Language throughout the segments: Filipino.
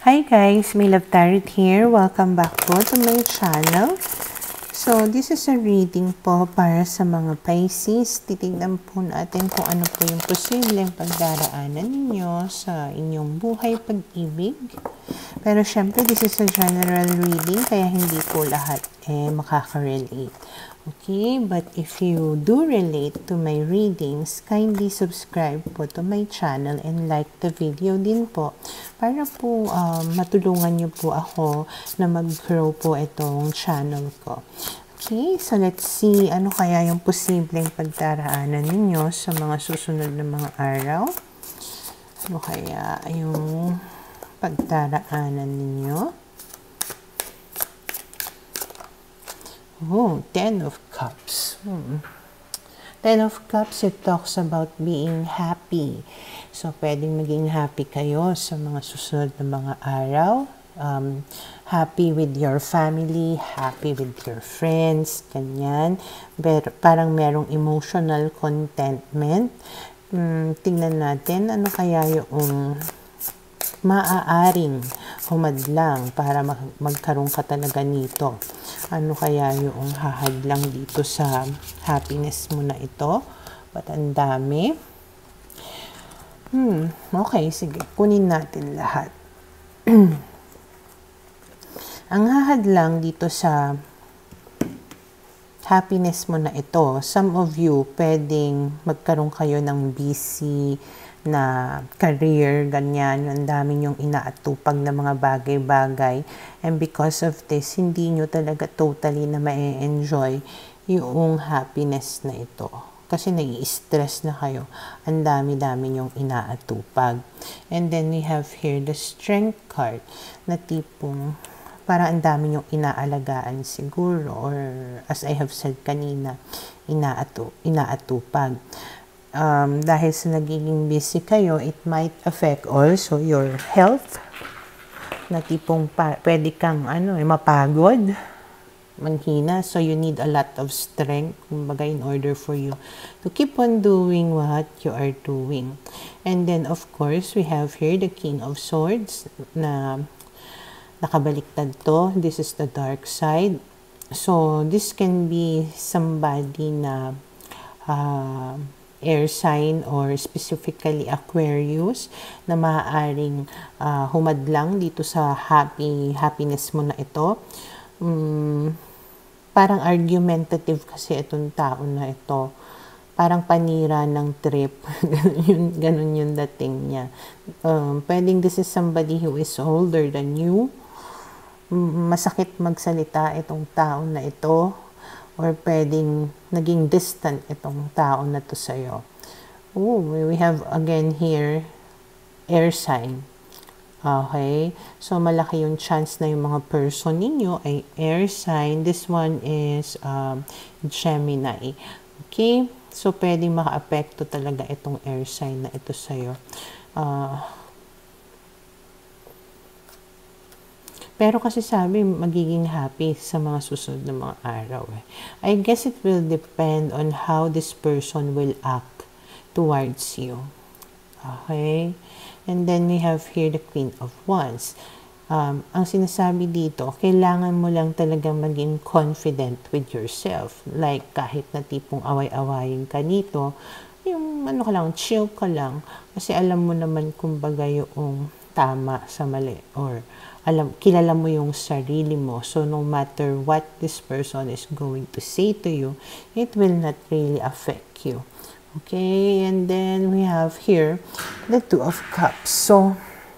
Hi guys, May Love Tarot here. Welcome back po to my channel. So, this is a reading po para sa mga Pisces. Titignan po natin kung ano po yung posibleng pagdaraanan ninyo sa inyong buhay pag-ibig. Pero syempre, this is a general reading, kaya hindi po lahat makaka-relate. Okay, but if you do relate to my readings, kindly subscribe po to my channel and like the video din po para po matulungan niyo po ako na mag-grow po itong channel ko. Okay, so let's see ano kaya yung posibleng pagdaraanan ninyo sa mga susunod na mga araw. Ano kaya yung pagdaraanan ninyo? Oh, Ten of Cups. Ten of Cups, it talks about being happy. So, pwedeng maging happy kayo sa mga susunod na mga araw. Happy with your family, happy with your friends, ganyan. Parang merong emotional contentment. Tingnan natin, ano kaya yung maaaring humadlang para magkaroon ka talaga nito. Ano kaya yung hahadlang dito sa happiness mo na ito? Ba't ang dami? Okay, sige. Kunin natin lahat. Ang hahadlang dito sa happiness mo na ito, some of you, pwedeng magkaroon kayo ng busy na career, ganyan, yung dami nyong inaatupag na mga bagay-bagay. And because of this, hindi nyo talaga totally na ma-enjoy yung happiness na ito. Kasi nai-stress na kayo. Ang dami-dami nyong inaatupag. And then we have here the Strength card na tipong para ang dami nyong inaalagaan siguro, or as I have said kanina, inaatupag. Dahil sa nagiging busy kayo, it might affect also your health. Na tipong pwede kang mapagod, manghina. So you need a lot of strength, kumbaga, in order for you to keep on doing what you are doing. And then of course, we have here the King of Swords na nakabaliktad to. This is the dark side. So this can be somebody na air sign or specifically Aquarius na maaaring humadlang dito sa happiness mo na ito. Parang argumentative kasi itong tao na ito. Parang panira ng trip. Ganun yung dating niya. Pwedeng this is somebody who is older than you. Masakit magsalita itong tao na ito. Or pwedeng naging distant itong tao na to sa'yo. Oh, we have again here, air sign. Okay? So, malaki yung chance na yung mga person ninyo ay air sign. This one is Gemini. Okay? So, pwedeng maka-apekto talaga itong air sign na ito sa'yo. Pero kasi sabi, magiging happy sa mga susunod na mga araw. I guess it will depend on how this person will act towards you. Okay? And then we have here the Queen of Wands. Ang sinasabi dito, kailangan mo lang talaga maging confident with yourself. Like, kahit na tipong away-awayin ka nito, yung ka lang, chill ka lang. Kasi alam mo naman kumbaga yung tama sa mali. Or kilala mo yung sarili mo. So, no matter what this person is going to say to you, it will not really affect you. Okay? And then, we have here the Two of Cups. So,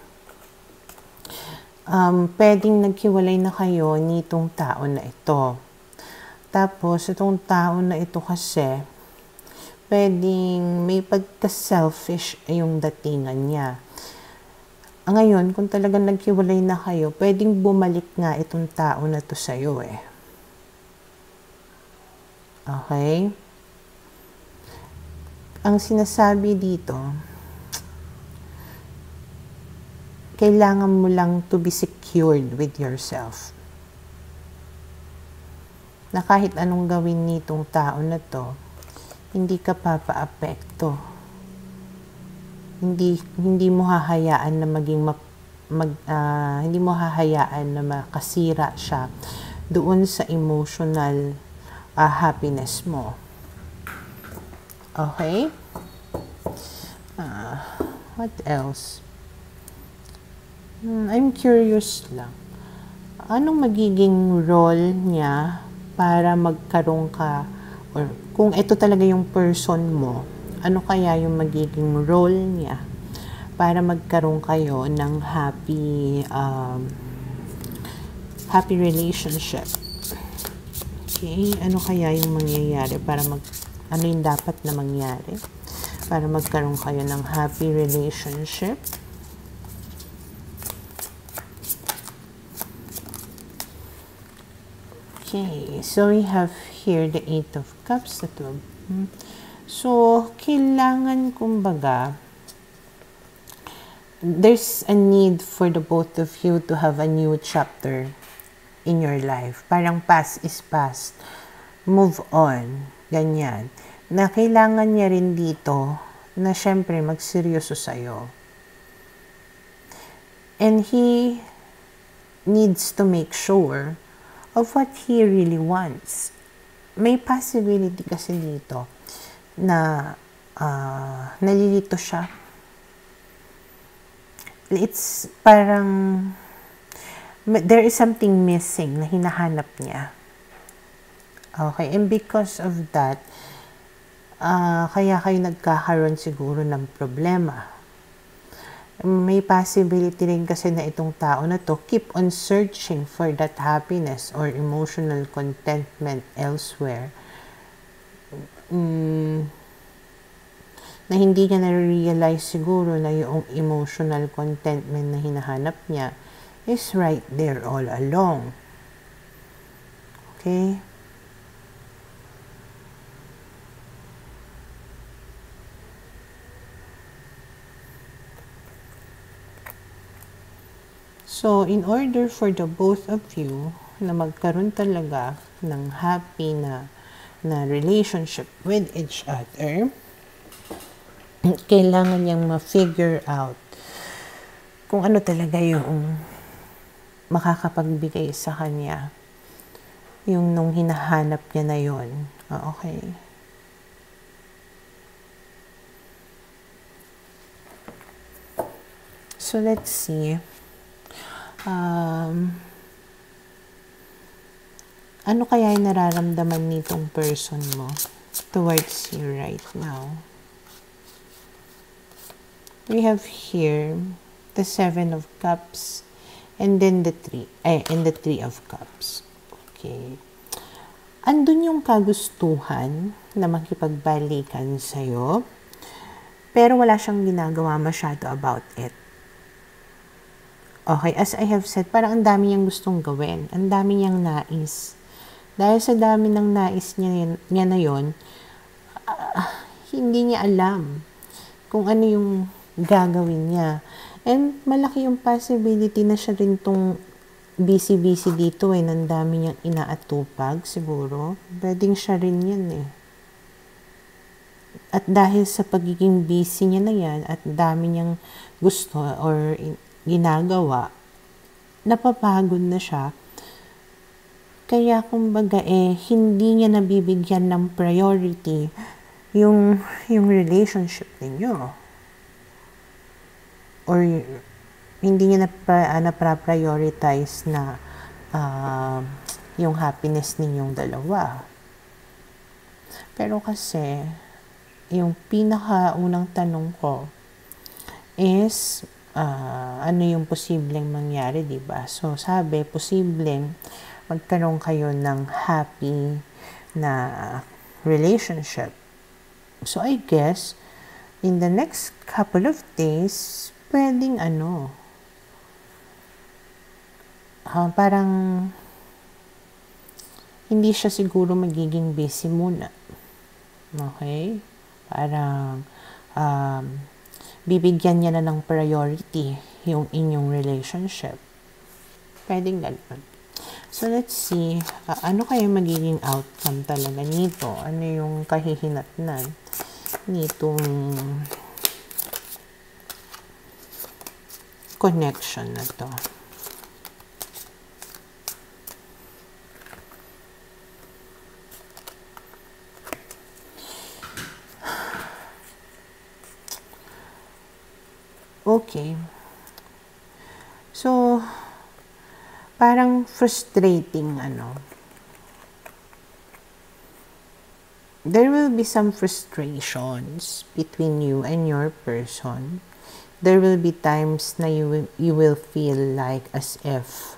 pwedeng naghiwalay na kayo nitong tao na ito. Tapos, itong tao na ito kasi, pwedeng may pagka-selfish yung datingan niya. Ngayon, kung talagang naghiwalay na kayo, pwedeng bumalik nga itong tao na to sa'yo eh. Okay? Ang sinasabi dito, kailangan mo lang to be secured with yourself. Na kahit anong gawin nitong tao na to, hindi ka papaapekto. Hindi mo hahayaan na maging hindi mo hahayaan na makasira siya doon sa emotional happiness mo. Okay? What else? I'm curious lang. Anong magiging role niya para magkaroon ka, or kung ito talaga yung person mo, ano kaya yung magiging role niya para magkaroon kayo ng happy relationship? Okay, ano kaya yung mangyayari para ano yung dapat na mangyari para magkaroon kayo ng happy relationship? Okay, so we have here the Eight of Cups, the 12. So, kailangan, kumbaga, there's a need for the both of you to have a new chapter in your life. Parang past is past. Move on. Ganyan. Na kailangan niya rin dito na syempre magseryoso sa'yo. And he needs to make sure of what he really wants. May possibility kasi dito na nalilito siya. It's parang there is something missing na hinahanap niya. Okay, and because of that, kaya kayo nagkakaroon siguro ng problema. May possibility rin kasi na itong tao na to keep on searching for that happiness or emotional contentment elsewhere. Na hindi niya na-realize siguro na yung emotional contentment na hinahanap niya is right there all along. Okay? So, in order for the both of you na magkaroon talaga ng happy na relationship with each other, kailangan niyang ma-figure out kung ano talaga yung makakapagbigay sa kanya. Yung nung hinahanap niya na yun. Okay. So, let's see. Ano kaya yung nararamdaman nitong person mo towards you right now? We have here the Seven of Cups and then the Three of Cups. Okay. Andun yung kagustuhan na makipagbalikan sa'yo, pero wala siyang ginagawa masyado about it. Okay, as I have said, parang ang dami niyang gustong gawin. Ang dami niyang nais. Dahil sa dami ng nais niya na yon, hindi niya alam kung ano yung gagawin niya. And malaki yung possibility na siya rin tong busy-busy dito eh. Ang dami niyang inaatupag siguro. Pwedeng siya rin yan eh. At dahil sa pagiging busy niya na yan at dami niyang gusto or ginagawa, napapagod na siya. Kaya kumbaga hindi niya nabibigyan ng priority yung relationship ninyo. Or hindi niya na-prioritize na yung happiness ninyong dalawa. Pero kasi, yung pinakaunang tanong ko is, ano yung posibleng mangyari, diba? So, sabi, posibleng magkaroon kayo ng happy na relationship. So, I guess, in the next couple of days, pwedeng parang hindi siya siguro magiging busy muna. Okay? Parang, bibigyan niya na ng priority yung inyong relationship. Pwedeng ganun. So, let's see. Ano kaya magiging outcome talaga nito? Ano yung kahihinatnan nitong connection na to. Okay. So, parang frustrating, there will be some frustrations between you and your person. There will be times na you will feel like as if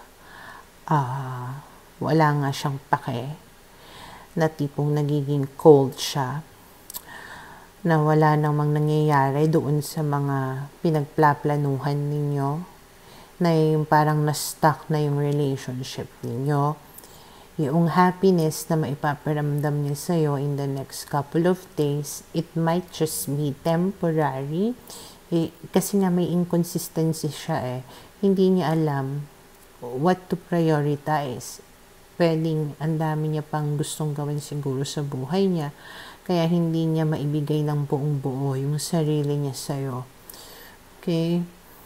wala nga siyang pake, na tipong nagiging cold siya, na wala namang nangyayari doon sa mga pinagplaplanuhan ninyo, na yung parang na-stuck na yung relationship ninyo. Yung happiness na maipaparamdam niya sa'yo in the next couple of days, it might just be temporary. Kasi nga may inconsistency siya Hindi niya alam what to prioritize. Pwedeng ang dami niya pang gustong gawin siguro sa buhay niya. Kaya hindi niya maibigay ng buong buo yung sarili niya sa'yo. Okay?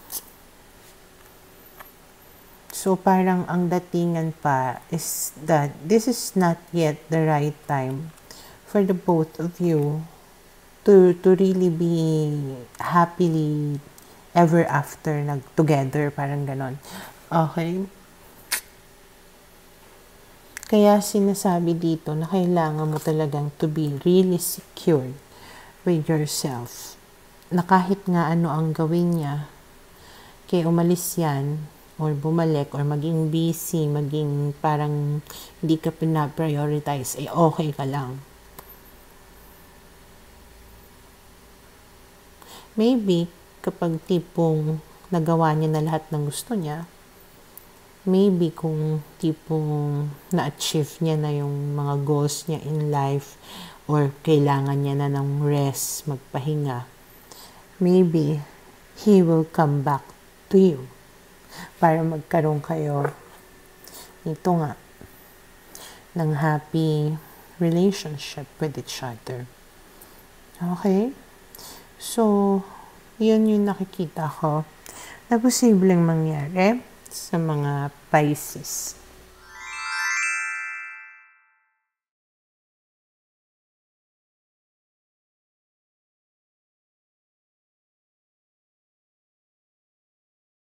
So, parang ang datingan pa is that this is not yet the right time for the both of you to really be happily ever after together, parang ganon. Okay? Kaya sinasabi dito na kailangan mo talagang to be really secure with yourself. Na kahit nga ano ang gawin niya, kaya umalis yan, or bumalik, or maging busy, maging parang hindi ka pina-prioritize, okay ka lang. Maybe, kapag tipong nagawa niya na lahat ng gusto niya, maybe kung tipong na-achieve niya na yung mga goals niya in life, or kailangan niya na ng rest, magpahinga, maybe he will come back to you para magkaroon kayo ito nga ng happy relationship with each other. Okay? So, yun yung nakikita ko na posibleng mangyari sa mga Pisces.